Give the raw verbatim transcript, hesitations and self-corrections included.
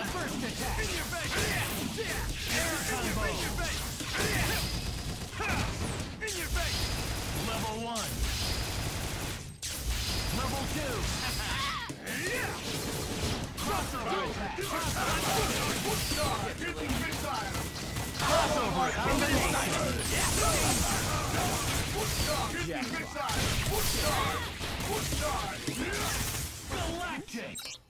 First attack. In your face. Air combo. In your face. In your face. Level one. Level two. Crossover attack. Crossover combination. Galactic.